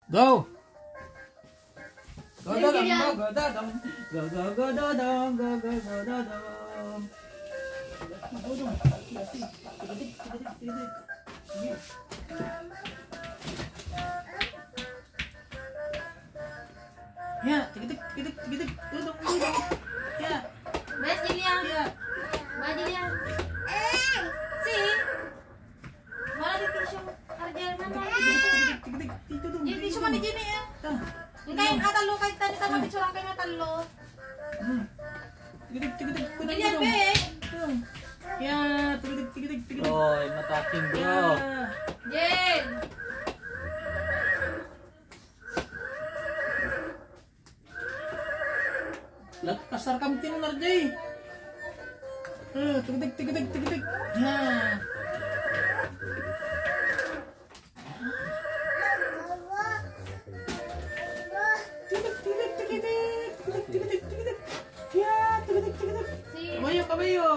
Go! Go dadam, go dadam, go dadam, go dadam. Ya, tigitik, duduk. Ya. Bes, Jilian. Ya. Ba, Jilian. Si. Malah di tisu. Arjel mana? Jadi tisu mana gini ya? Kain atalo kahit tani tama tisu lang kayo atalo. Tigitik, Jilian, be. Ya, tigitik. Oh, mataking bro. Jel. Lat kasar kami tinular jay. Tigitik. Ya. Tigitik. Ya, tigitik. Si. Kabayo.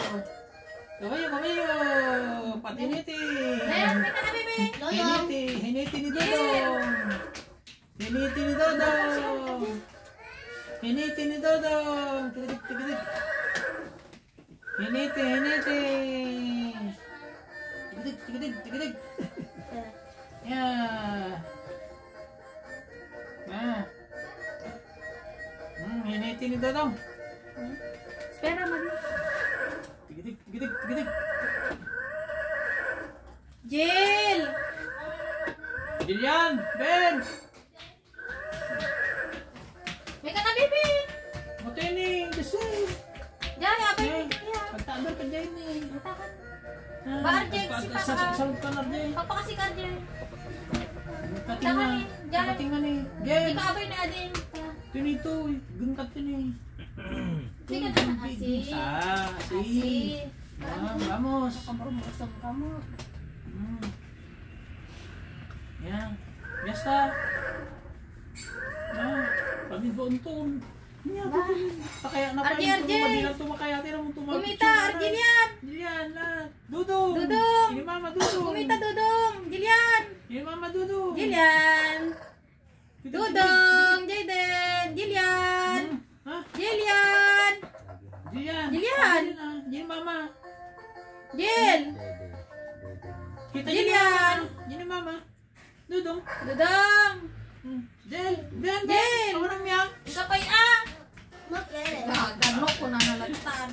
Patiniti. Bes, may ka na, bebe. Hiniti ni Dodong. Hiniti ni Dodong. Tigitik. Hiniti. Tigitik. Ya. Hiniti ni Dodong. Espera, mami. Tigitik. Jel. Jilian, Ben. May ka na, bebe. Matining, kasi. Jaya, apa Eh, ini? Ya. pagtagal ka dyan eh. Matakan. Ba, Arjel, si Papa. Salud ka na dyan. Papa kasi ka, Jel. Katingan eh. Jen, Ikaw abay na din. tinito eh. Gungkat yun eh. Sige na, asi. Si. Vamos. Kamu kamu. Yan. Basta. Kami buntun. Kaya na pa Arjel. Madilang tumakayati na mong tumakayati. Kumita, Arjelian. Jilian, lahat. Dudong. Ini Mama Dudong. Kumita, Dudong. Jilian. Ini Mama Dudong. Jilian. Dudong. Jayden. Jilian. Hah? Jilian. Jilian. Ini Mama. Jil. Kita Jilian. Ini Mama. Dudong. Dudong. Jel. Jel. Orang yang. Ikaw pa'y ah. Gaganok ko na nalagtan.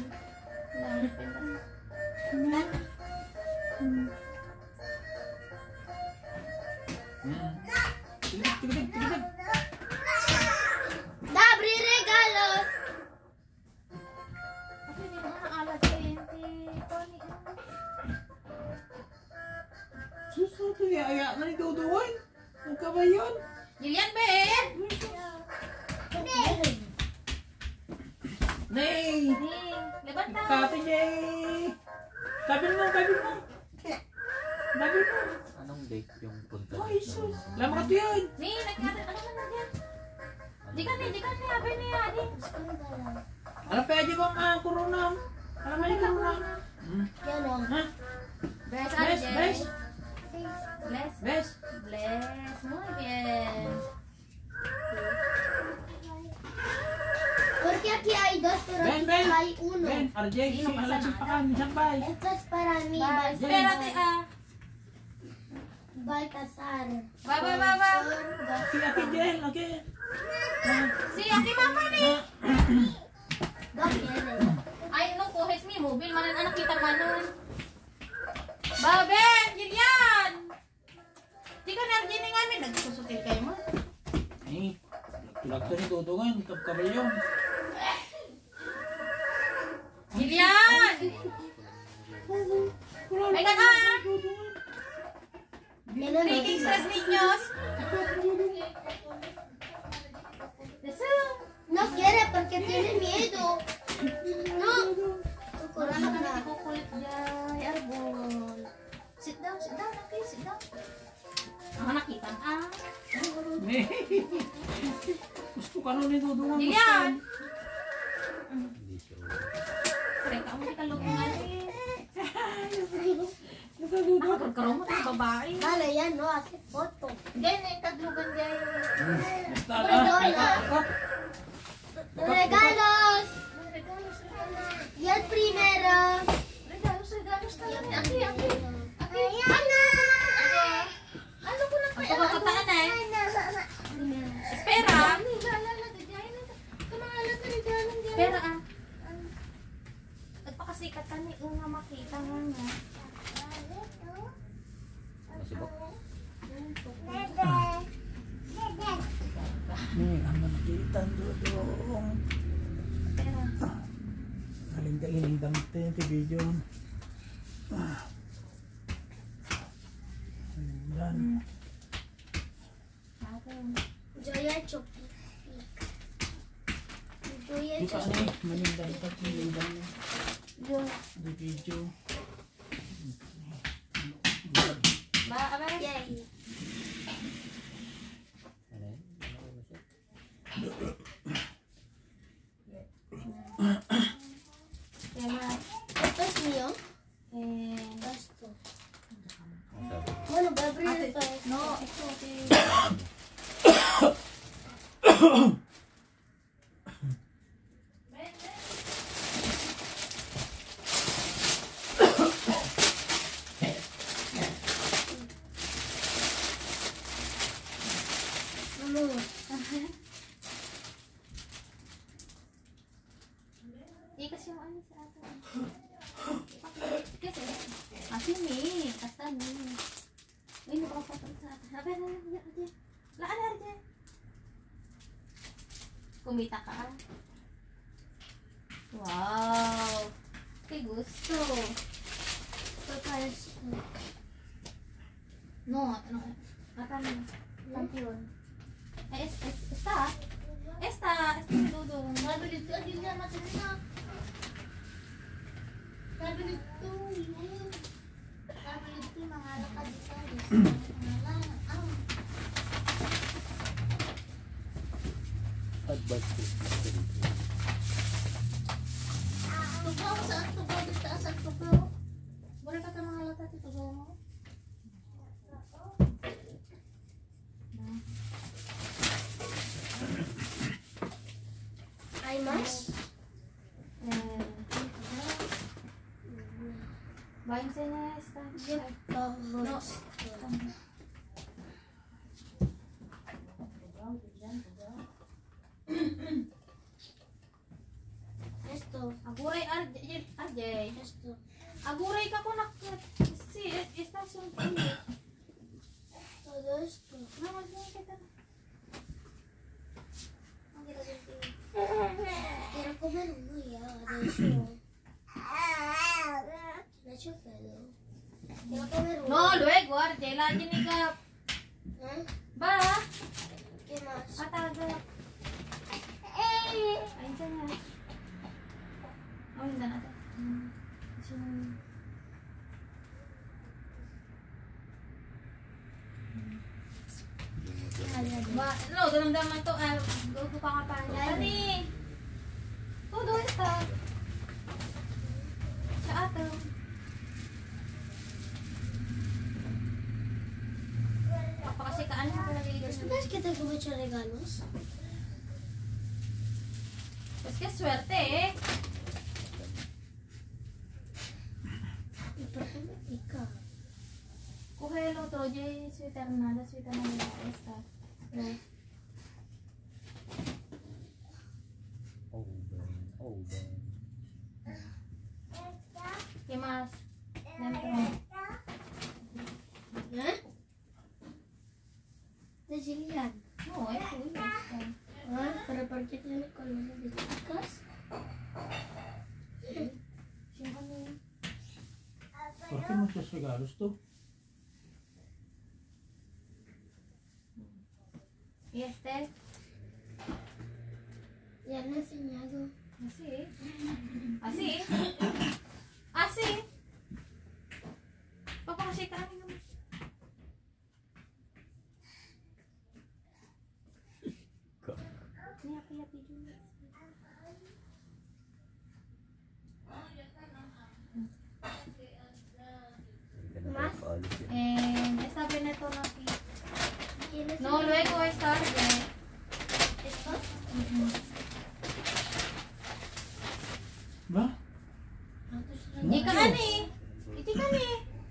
Tigitik. Dabri regalos. Apa ini mga alat sa inti? Susu tuh ya na ni Duduan. Ang kabayon. Jilian, be. Nay. Nih, lebat ta. Kate Jay. Kabil mo. Anong date yung punta? Ay, sus. Lama ka to yan. Nih, nagkata ano man na diyan? Dikan ni abay ni adi. Alam pa aja bang corona. Alam mo yung corona. Yan o. Ha? Bless, Bless. Bless. Muy bien. Porque aquí hay dos, pero Ben, aquí hay uno. Ben, RJ, si Sino alam pasang si Pakan, sampay. Esto es para mí, Espérate, ah. Baltasar. Ba. Si Ate Jen, okay. Si ati mama ni. Dos quieres. Ay, no kuhes mi mobil manan anak kita manon. Babe, Jilian. Di ka narjin ni ngamin nagsusutil kayo mo. Eh, tulak to ni Dudungan, kabayon. Jilian. May ka na. Drinking stress niños. No quiere porque tiene miedo. No. Wala na kami kukulit dyan. Arbol. Sit down, Naki, sit down. Ang nakita ah. Gusto ka nun ni Dudungan. Jilian. Hindi siya. Kaya ka mo di ka looking ali. Nagdudungan. Pagkaroon mo tayo babae. Vale, ya no hace foto. Ganyan, tadlugan dyan. Basta Regalos. Yan primero. Regalos talaga. Aki. Ano ko lang Ang pagkakataan eh. Espera. Espera ah. Nagpakasikat ka ni una makita mo nga. Masibok. Ano nakita doon? Espera. Galing damit yung video. Yan. Joya Chocolate. Joya Ito ano eh, manindang Chocolate. di video. Ba, abay. Yay. Ano yun? Ano ba siya? Tema. Esto es mío. Esto. Ang sabi. Bueno, voy a abrir esto. No, ito. Ikas yung ano sa atin. Kasi, sini. Basta ni. Uy, nakapapatol sa atin. Abay, laan. Kumita ka. Wow. Kay gusto. Papayas ko. No, ano? Campeon. Esta, dudong. Sabi nito, hindi na matindi na. Sabi nito, yun. Sabi nito, mga lakad sa Advance history. Tugaw sa tugaw dito sa tugaw. Boleh kata mga latat ito gawa mo? Ay, mas? Bayan sa niya, esta. No. Esto. Aguray, RJ. Esto. Aguray ka ko nakit. Si, esta son Todo esto. Naman niya kita. Quiero comer uno ya, de hecho. De hecho, pero. Quiero comer uno. No, luego, RJ. Lagi ni Gap. ¿Eh? Ba? ¿Qué más? Katagap. Ayun sa niya. Oh, hindi natin. Ba, no, damdaman to. Gogo pa nga pa niya. Tani! Todo ito. Sa ato. Kasi kaano sa talaga ito. ¿Tú crees que tengo muchos regalos? Pues qué suerte, eh. ¿Y por qué me pica? Coge el otro, Jay, sweater nada esta. Yes. Open. ¿Qué más? Dentro. ¿Eh? De Gillian. No, es tuyo. Ah, pero ¿por qué tiene colores de chicas? ¿Por qué muchos regalos tú? ¿Y este? Ya le he enseñado. Así. Así. Así. Papakasya ka amin naman. Yapi dulu. Más. Está bien esto no aquí. ¿Tienes No, luego esta. Ba? Hindi ka ani. Iti ka ni.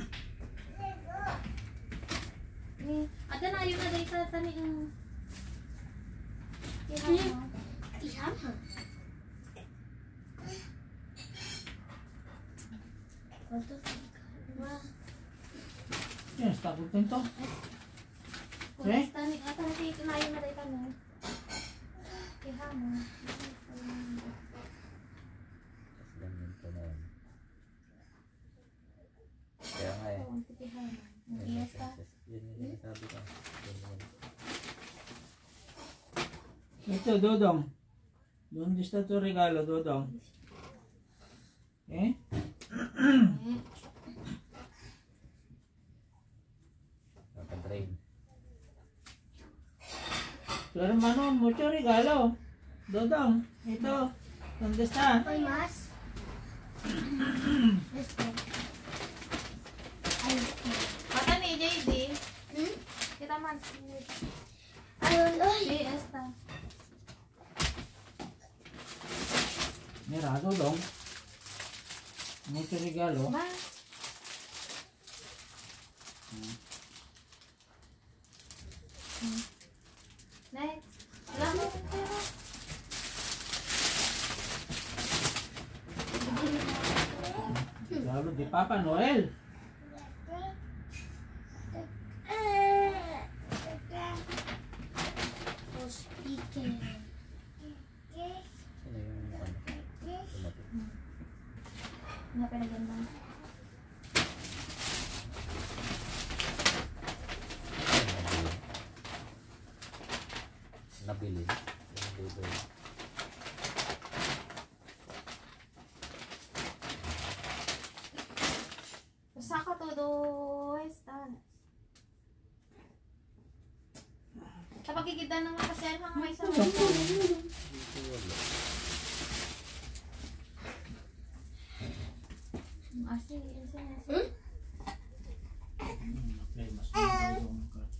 Ada na yun na day sa tani ang. Ihama. Yes, tapos din to. Kulis tani ata na yun na day tani. Iha mo. Tapos ganyan to na yun. Kaya nga eh. Ang titihan. Ang Yun iyas ka. yung sinasabi ko. Ganyan. Ito, Dodong. Doon gusto to regalo, Dodong. Eh? Nakadrain. Tu hermano, mucho regalo. Dodong, ito. ¿Dónde está? ¿Hay más? Esto. Ay, esto. Mata ni JD. ¿Mm? Kita man. Ay, ay. Si esta. Mira, Dodong. Mucho regalo. Ba? Next. Wala mo pero. Regalo de Papa Noel. Speaker. Sino yung tumatik? Nga pinaganda. Nabili. Yung dito. Saka todo estas. Kapag kikita ng makasyan hang may sa Dito wala. Asi, asi. Hmm? Okay, mas Dodong.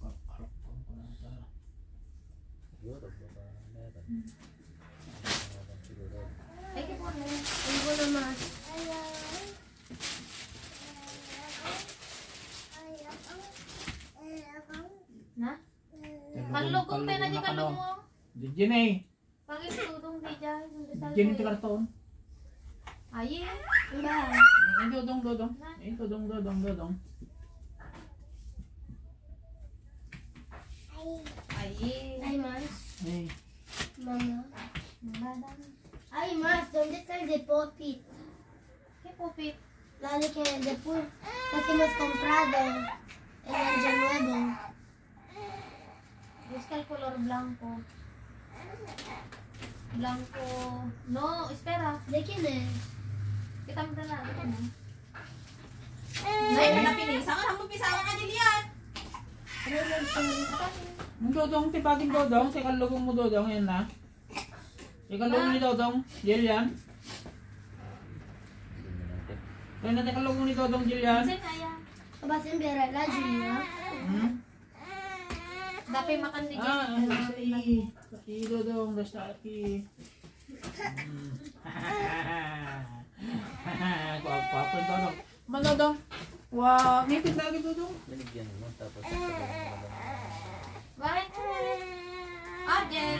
Siguro baka meron. Meron siguro. Ay, kaya po na. Alguno más. Na? Panlugong tayo na di kalung mo. Dijin eh. Pag-istudong di dyan. Dijin ito karton. Ay, Ba? Dodong, Dodong. Dodong, Dodong, Dodong. ay. ¿Hay más? Eh, Mamá. Madam. Hay más. ¿Dónde está el de Popit? Kaya pupit. Dale que el de Pul. Lo que hemos comprado. El Angel Nuevo. Busca el color blanco. Blanco. No, espera. ¿De quién es? Kita mo na lang. Kita mo. Nay, pinapinisa ka. Pisa ka Jillian. ang Dodong, tipagin Dodong. Teka lugong mo Dodong, yan na. Teka lugong ni Dodong. Jillian. Hindi mo natin. Yan na, teka lugong ni Dodong, Jillian. Kasi kaya. Vas a enviar a la Julia. Hmm? Dapat makan ni Ah, Jillian. si Dodong, basta aki. Kuwapa yung Dodong. Man Dodong. Wow, ngipin lagi Dodong. Binigyan mo tapos Bakit? Object.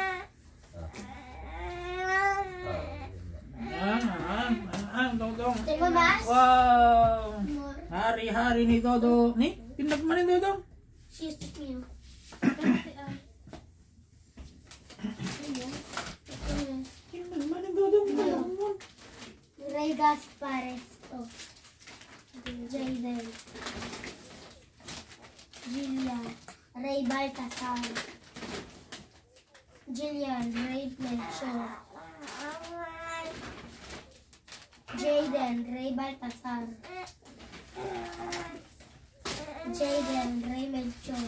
Dodong. ¿Tengo más? Wow. Amor. Hari-hari ni Dodong. Ni, tinag man ni Dodong. Sí, esto es mío. Tinag man ni Dodong. Rey Gaspar esto. Jaden. Gillian. Rey Baltasar. Gillian. Rey Melchor. Jaden. Rey Baltasar. Jaden. Rey Melchor.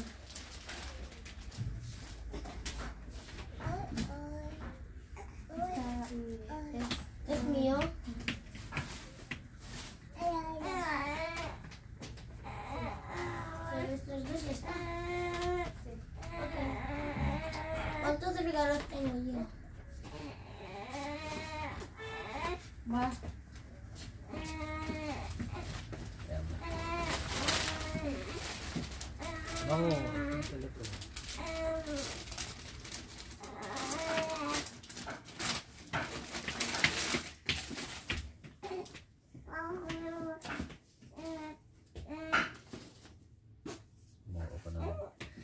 ¿Es mío? Pero estos dos ya están. Ok. ¿Cuántos de regalos tengo yo? Ba? Ayan. Bango. Ang telepon. Bango pa naman.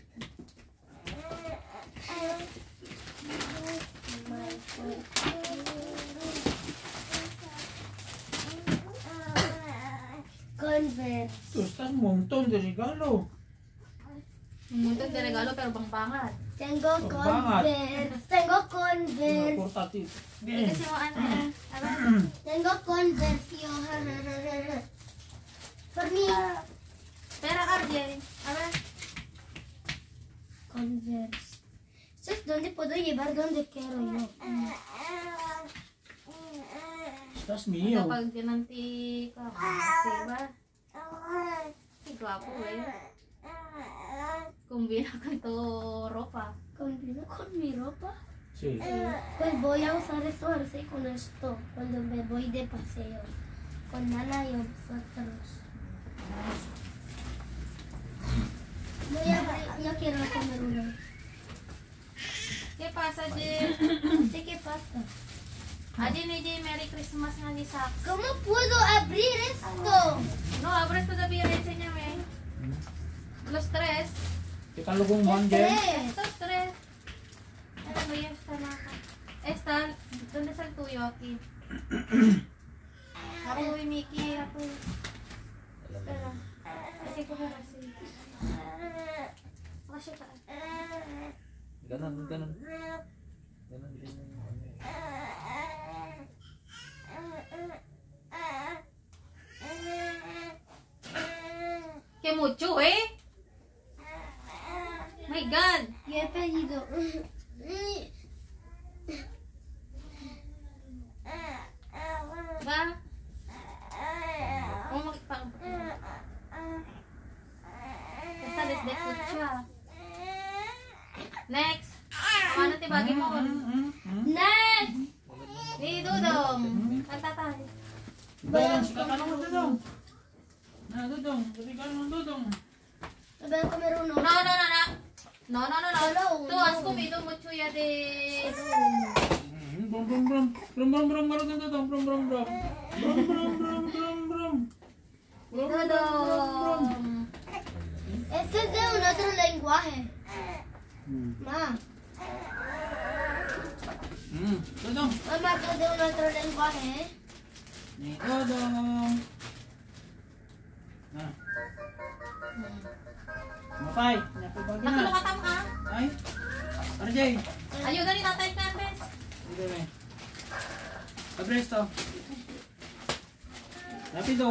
Converse. Estás un montón de regalo. Un montón de regalo pero bangbangat. Tengo Bangat. Converse. Tengo Mga Converse. portatif. Hindi kasi mo ano aba? Tengo Converse yo. For me. Pero RJ, aba? Converse. ¿Sabes dónde puedo llevar donde quiero yo? Estás mío. Kapag ginanti ka, diba? Si guwapo eh. Kumbina con tu ropa. ¿Combino con mi ropa? Sí. Pues voy a usar esto así con esto cuando me voy de paseo. Con Nana y vosotros. Voy a abrir, yo quiero comer uno. ¿Qué pasa, Jim? ¿Sí qué pasa? Adi ni Jim, Merry Christmas nga ni Sax. ¿Cómo puedo abrir esto? No, abres todavía, enséñame. Los tres. Kita lubong mo, Angel. Estos tres. Ano ba yung esta na ka? Esta, ¿dónde está el tuyo aquí? Ako, Mickey, ako. Alam mo. Pero, kasi ko ba kasi. Kasi ka. Ganon. Ganon din yung ano eh. Que mucho, eh? My God! Yo he pedido. Ba? Oh, magpang. Basta desde siya. Next! Ano tibagi mo? Next! Ni Dudong! Kanta tayo. Dudong, sikat ka naman, Dudong. Na, Dudong. Sabi ka naman, Dudong. Voy a comer uno. No. Tú has comido mucho ya de... Brum, brum, brum. Brum, brum, brum. Brum, Dudong. Brum, brum, brum. Brum, brum, brum, brum, brum. Dudong! Este es de un otro lenguaje. Ma, Dudong. mamá, esto es de un otro lenguaje, ¿eh? Ni Dudong. Na. Mapay. Napibagi na. Nakulukatam ka? Ay. RJ. Ayuda ni Tatay Candes. Dito na. Abres to. Rapido.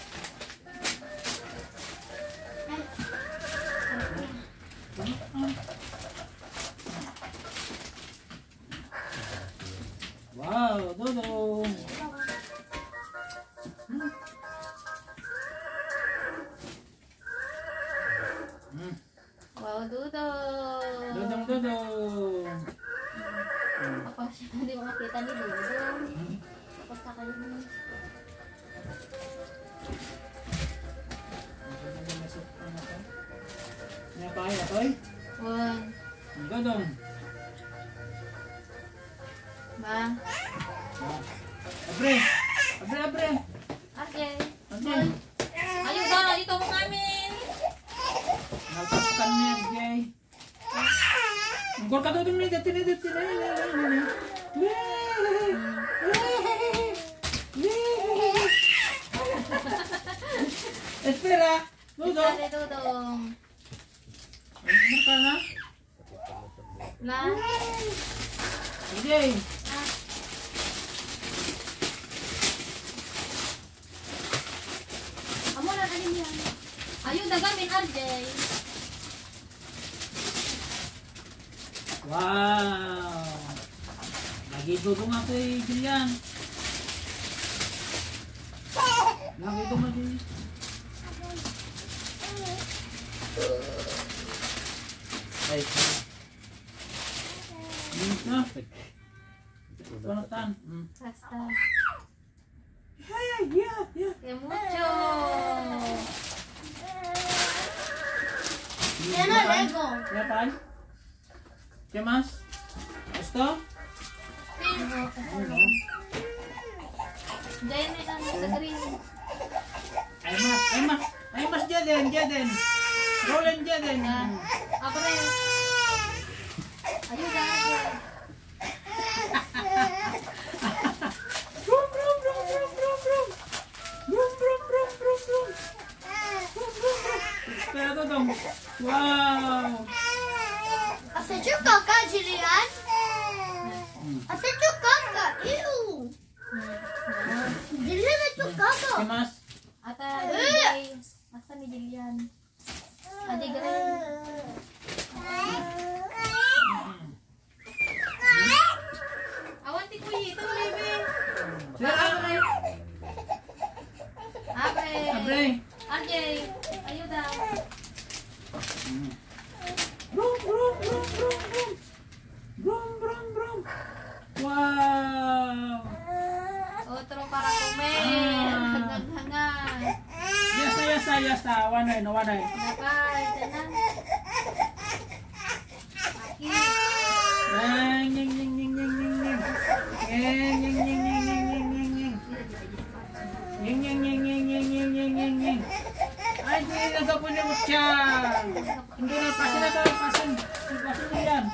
Wow, Dudong. Wow, Dudong! Dudong. Kapag siya hindi makakita ni Dudong. Kapag sa kanya. Napay, apoy. One. Dudong. Ba? Abre. Okay. Abre. Ayuda! Dito mo kami! Napaskan niya, Jay. Angkor ka Dudong ni. Dati na. Espera. Dudong. Dali, Dudong. Ano ka na? La? Jay. Amo na alin yan. Ayuda gamin, RJ. Wow. Lagi Dudong ako Julian. Lagi ko mali. Ay. No. Panutan. Basta. Yeah. Que mucho. Yan na, Lego. Ya, pan. ¿Qué más? ¿Esto? Diyan na lang sa green. Hay más, Jaden. Roland Jaden. Ako na yun. Ayuda. Brum. Kaya to dong. Wow. Hace chucaca, Julian. Hace chucaca. Ew. Julian na chucaca. ¿Qué más? Ata, Jillian. Asa ni Jillian? Adi Gray. Awan ti kuyi. Ito, baby. Abre. RJ. Ayuda. Brum. Wow. Otro para comer. Hanggang-hangan. Ya está. Wanay. Nakay. Tanan. Ay, hindi nagkapunimot siya. Hindi na, pasin na to. Pasin na yan.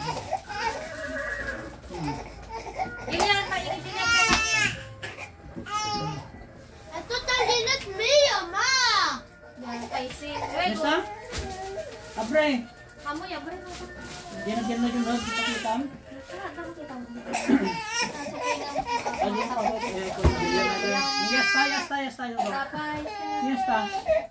Jillian, Jillian. Esto también es mío, ma. Yan, kay si. ¿Está? Abre. Kamu ya, bro. Diyan na yung road. Pakitan. Ya está. Kapay. Ya está.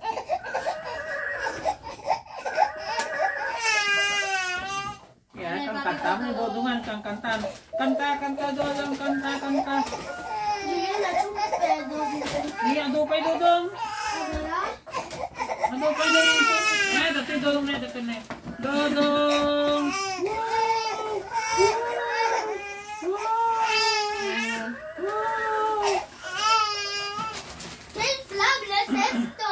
Ya, kang kanta mo, dodongan, kang kantan. Kanta, dodong, kanta. Julian na chupedo. Iya, adupay dodong. Wala? Adupay dodong. Dati dodong na. Dodong. ¿Qué inflable es esto?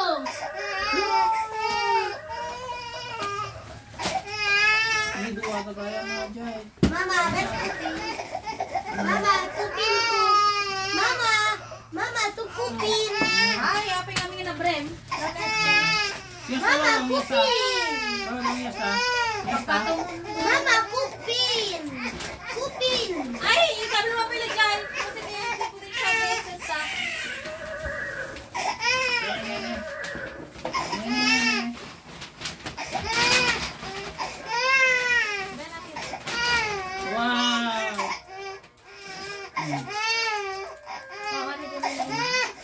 Ini dua kagaya na jay. Mama, ves Mama, kupin ko. Mama, tu kupin. Ay, apa yang kami na brem? Ya Mama, está, kupin. ya está. Mama, kupin. Ay, yung sabi naman pala dyan. Kasi kaya putin siya beses sa... Wow. Mama ni Jillian.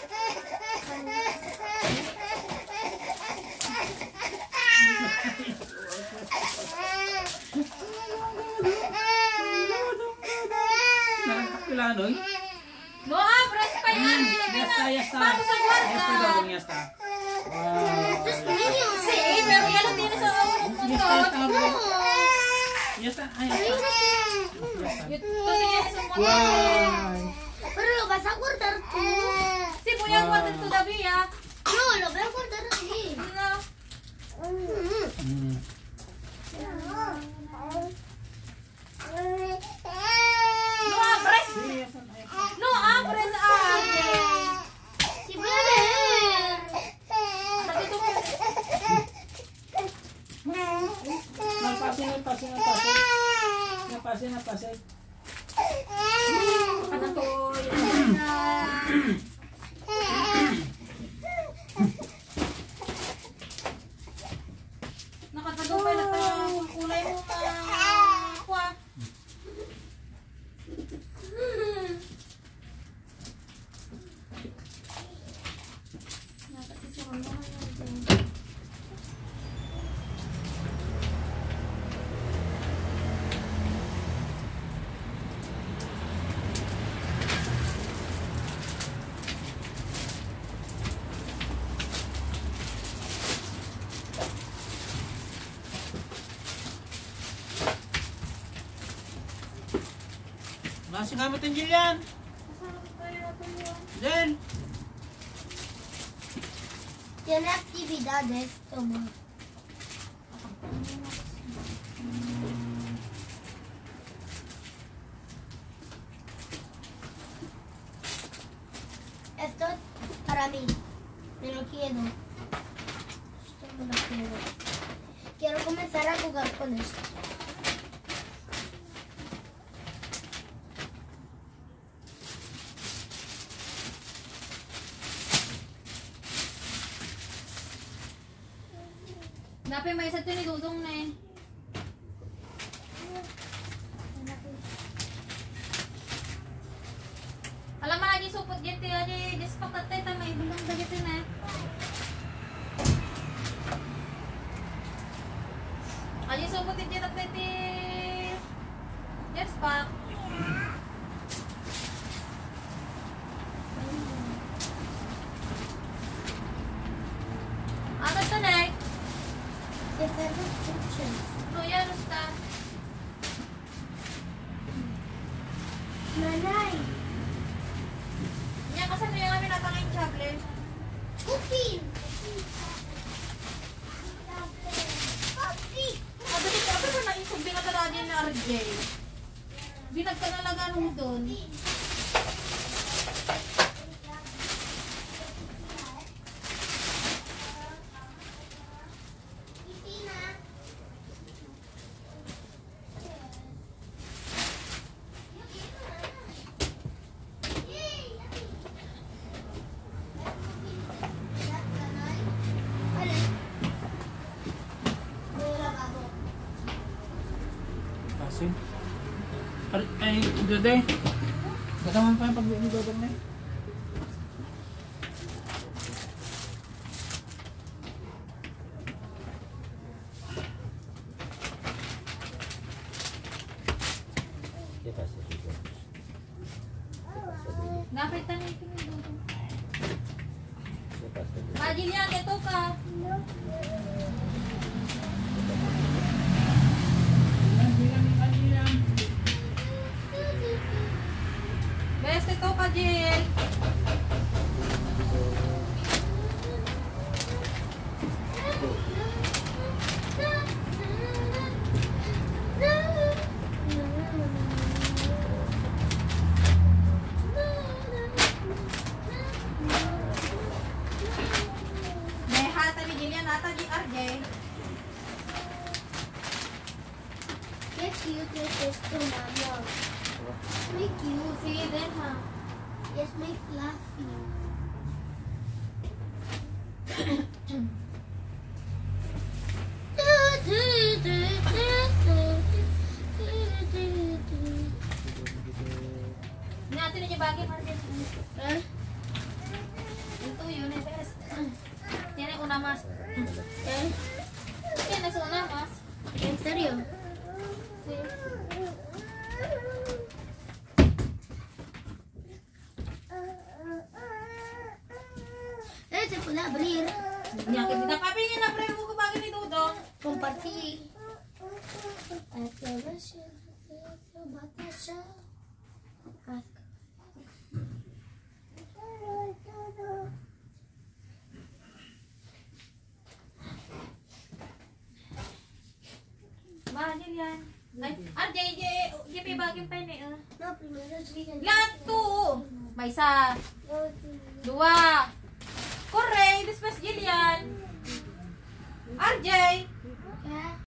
Nakakilanoy? No, bros pa yan. Ya está. Paano sa kwarta? Este dodong, ya está. Wow. Es mío. Sí, pero ya lo tienes sa motor. Ya está. Ay, ya está. Ito tienes sa motor. Wow. Pero lo vas a guardar tú. Si voy a guardar todavía. No, lo voy a guardar aquí. No. Mm. No abres. Sí, ya está. No abres. Si voy a leer. Sabi ko, Napase. ano to? Yan na. Nakatagupay na tayo. Kulay mo kwa. Nasi gamit ang Jillian. Masarap tayo natin yun. Jel. Tiene actividades, toma. Esto es para mí. Me lo quiero. Esto me lo quiero. Quiero comenzar a jugar con esto. Dapat may isa ito ni Dudong na eh. Alam mo lagi supot dito yun. Just patatay ta may bilang na dito na. Lagi supot dito tatay ti. Just pak. Ano ito na eh? De hacer los chuches. No, ya no está. Nanay. Yan kasi na yung kami natangay chable. Cupin. Madali ka ba na isang binatara din na RJ? Binag ka nalaga nung doon. Kasi. Ay, Dode. Gataman pa yung pag-dodong na eh. ¿Qué pasa, chico? ¿Qué pasa, Lulu? Napitan na ito yung doon. ¿Qué pasa, Lulu? Majil yan, ito ka. Jillian. Best ito ka, Jill. May hata ni Jill yan, hata di RJ. Qué cute es esto, mamá. Muy cute. Sí, deja. Y es muy fluffy. Natin na yung bagay, Margaret. ¿Eh? Ito yun, eh, best. Tiene una más. ¿Eh? Tienes una más. ¿En serio? Sí. Se puede abrir. Yang kita papingin na pre ko bagay ni Dudong. Compartir. Batalla. Mahal yan. Ay, RJ, bagay pa ni. No, primero siguen. Lahat to. May isa, dua. Correct, después Jillian. RJ,